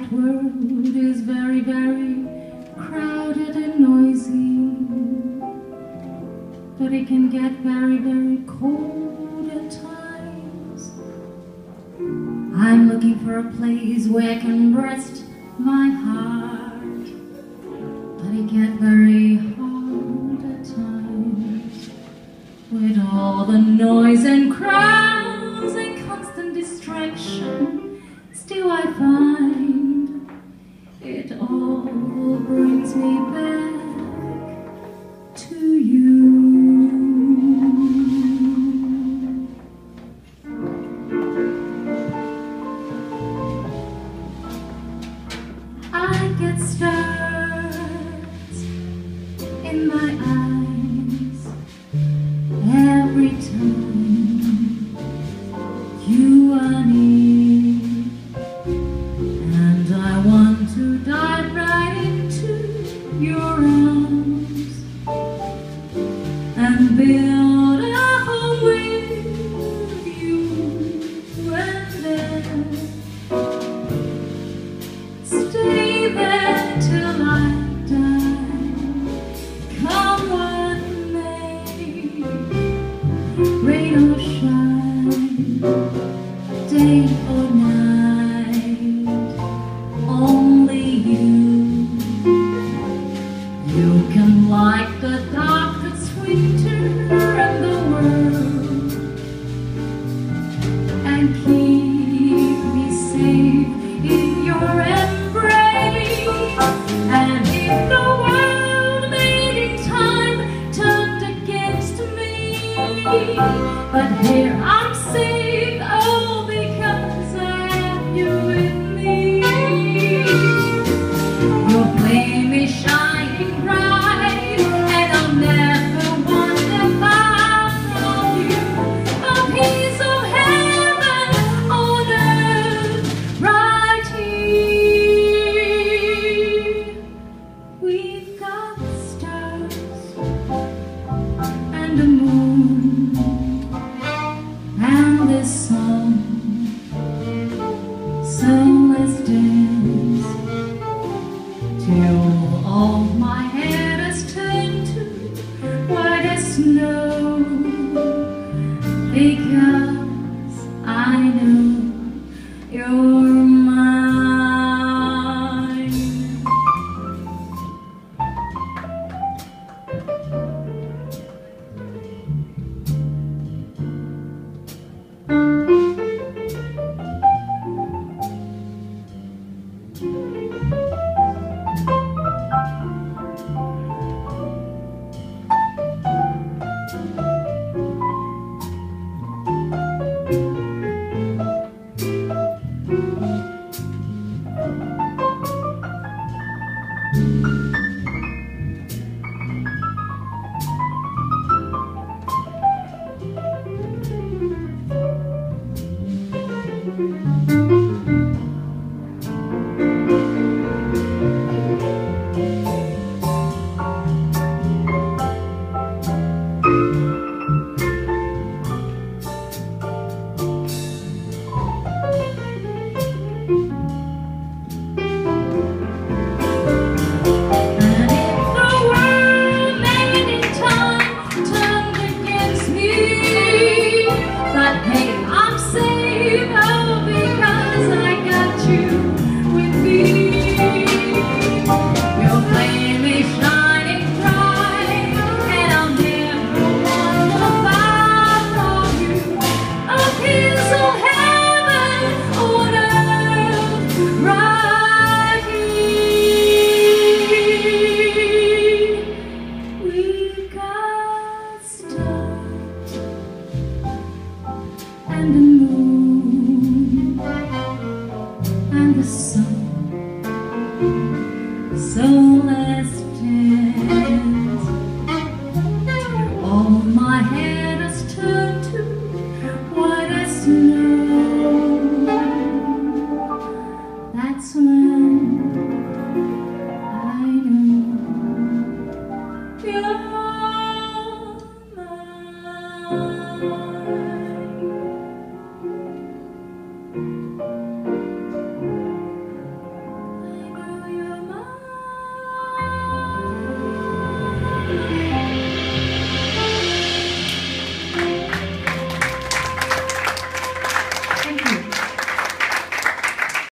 wide world is very, very crowded and noisy, but it can get very, very cold at times. I'm looking for a place where I can rest my heart, but it gets very hard at times. With all the noise and crowds and constant distraction, still I find it all brings me back to you. I get stars in my eyes every time you are near, and I want to dive right into your arms and build a home with you, and then stay there till I die, come what may, rain or shine, day or night, only you. You can light the darkest winter in the world and keep me safe in your embrace. And if the world made in time turned against me, but here I'm safe, oh, because I have you with me. Your flame is shining bright, and I'll never wander far from you. A piece of heaven on earth right here. We've got stars and the moon and the sun, so let's dance till all my hair has turned to white as snow, because I know you're mine. And the moon and the sun, so let's dance till all my head has turned to white as snow. That's when